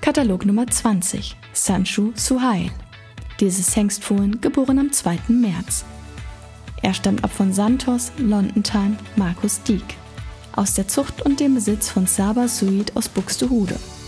Katalog Nummer 20, Sanchu Suhail. Dieses Hengstfohlen, geboren am 2. März. Er stammt ab von Santos, London Time, Markus Dieck. Aus der Zucht und dem Besitz von Saba Suid aus Buxtehude.